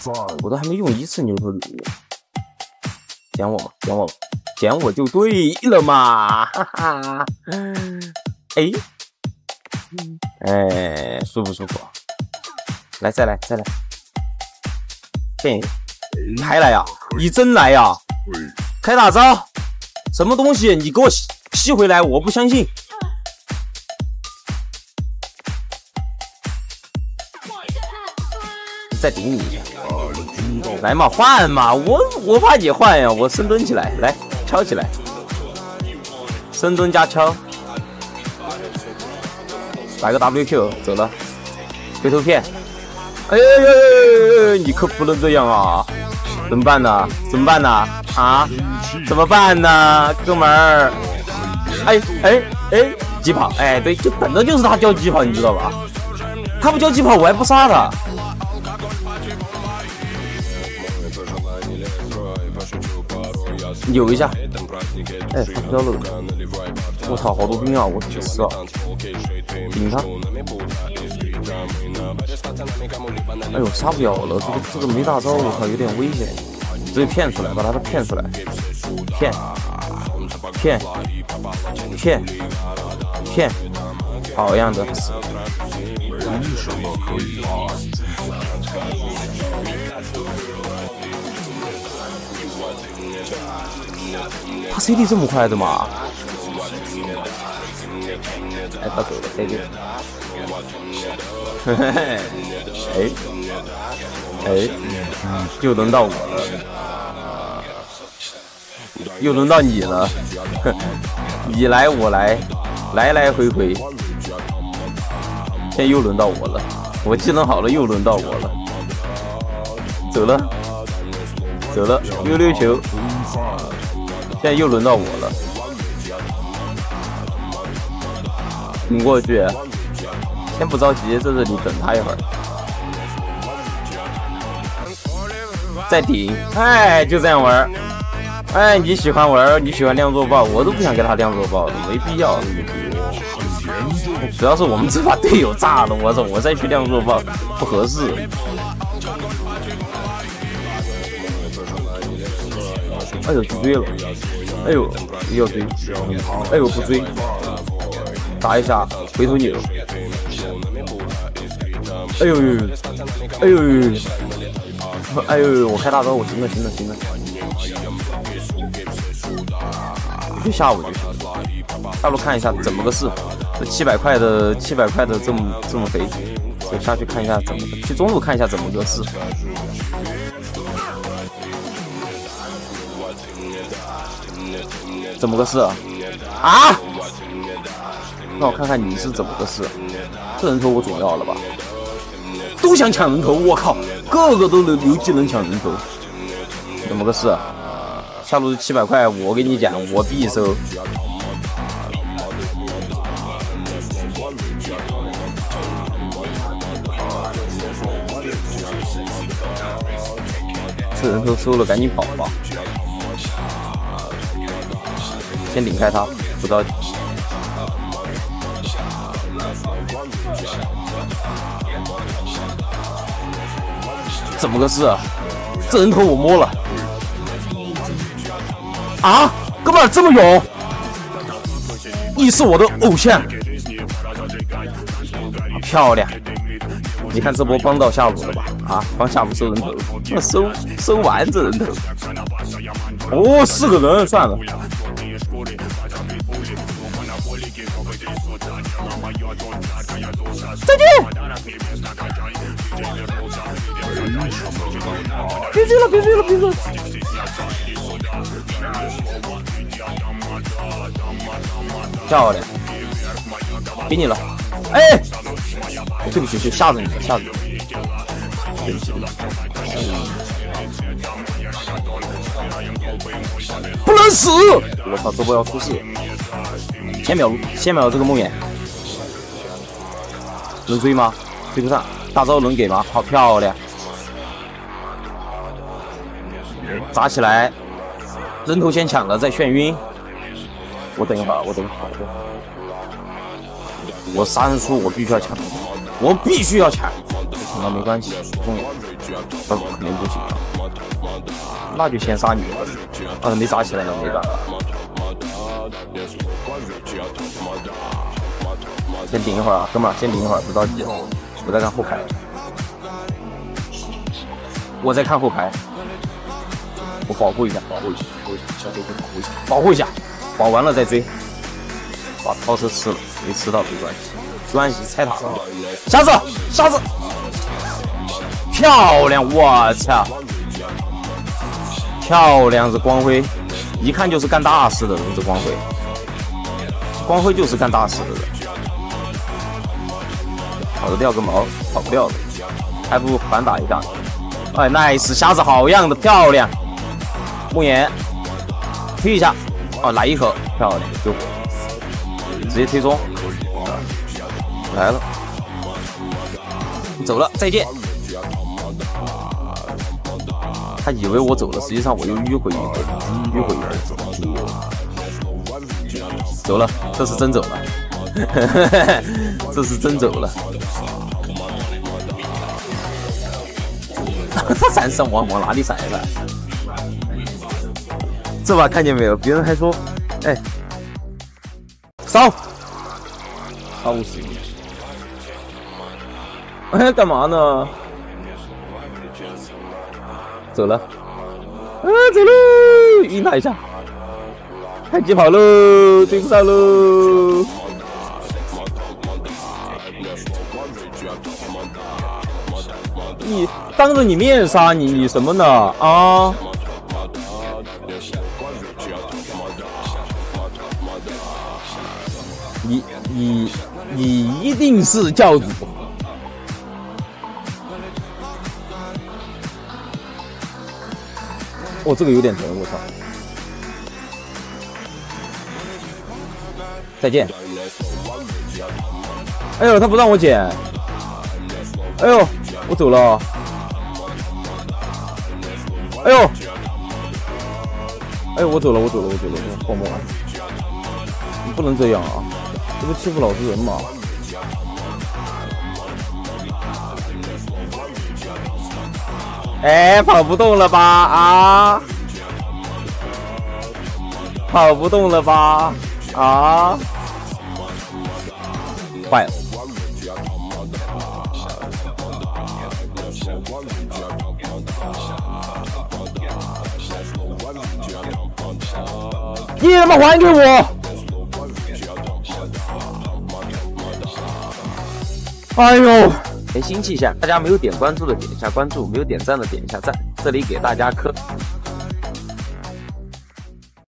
我都还没用一次牛头能力，捡我嘛，捡我，捡我就对了嘛，哈哈。哎，舒不舒服？来，再来，骗你，还来呀？你真来呀？开大招，什么东西？你给我吸回来！我不相信。再顶你一下，来嘛，换嘛！我怕你换呀！我深蹲起来，来敲起来，深蹲加敲，来个 WQ 走了，回头骗。哎，你可不能这样啊！怎么办呢？啊？怎么办呢，哥们儿？疾跑！哎，对，就等着就是他交疾跑，你知道吧？他不交疾跑，我还不杀他。扭一下，哎，他不交了。我操，好多兵啊！我死了，顶他！哎呦，杀不了了，这个没大招，我靠，有点危险。直接骗出来，把他骗出来，骗，好样的！他 CD 这么快的吗？哎，他走了 CD。嘿嘿嘿，又轮到我了，又轮到你了，你来我来，来回，现在又轮到我了，我技能好了，又轮到我了，走了，溜球，现在又轮到我了，顶过去。先不着急，在这里等他一会儿，再顶，哎，就这样玩。哎，你喜欢玩，你喜欢亮弱爆，我都不想给他亮弱爆的，没必要。主要是我们这把队友炸了，我再去亮弱爆不合适。哎呦，去追了，哎呦，要追，哎呦不追，打一下回头扭。哎呦！我开大招，我行了，你去下我就行。下路看一下怎么个事，这700块的这么肥，我下去看一下怎么个，去中路看一下怎么个事。怎么个事啊？让我看看你是怎么个事。这人头我总要了吧？都想抢人头，我靠，个个都能留技能抢人头，怎么个事？下路是700块，我跟你讲，我必收。这人头收了，赶紧跑吧！先顶开他，不着急。怎么个事啊？这人头我摸了啊！哥们儿这么勇，你是我的偶像，漂亮！你看这波帮到下路了吧？啊，帮下路收人头，那收完这人头。哦，4个人，算了。再见！别追了！漂亮，给你了。哎，对不起，就吓着你了，对不起。不能死！我操，这波要出事！先秒这个梦魇，能追吗？追不上。大招能给吗？好漂亮！砸起来，人头先抢了再眩晕。我等一会儿。我杀人书我必须要抢，抢到没关系，不重要。 肯定不行啊，那就先杀你了。啊，没杀起来也没办法。先顶一会儿啊，哥们儿，先顶一会儿，不着急，我在看后排。我在看后排，我保护一下，保护一下，小黑保护一下，保护一下，保完了再追。把超车吃了，没吃到没关系，没关系，拆塔了。瞎子，瞎子，漂亮！我操，漂亮！这光辉，一看就是干大事的人。这光辉，光辉就是干大事的人。跑得掉个毛，跑不掉的，还不如反打一下。哎 ，nice， 瞎子好样的，漂亮！慕言，推一下，哦，来一口，漂亮，救火。直接推中，来了，走了，再见。他以为我走了，实际上我又迂回一回，走了，这是真走了，这是真走了。他闪闪往哪里闪了？这把看见没有？别人还说，哎。烧死你！哎，干嘛呢？走了，走喽！晕他一下，太急跑喽，追不上喽！你当着你面杀你什么呢？啊！你一定是教主。哦，这个有点疼，我操！再见。哎呦，他不让我捡。哎呦，我走了。哎呦，哎呦，我走了，晃不完。你不能这样啊！这不欺负老实人吗？哎，跑不动了吧？啊，跑不动了吧？啊，坏了！你他妈还给我！哎呦，先心气一下，大家没有点关注的点一下关注，没有点赞的点一下赞，这里给大家磕。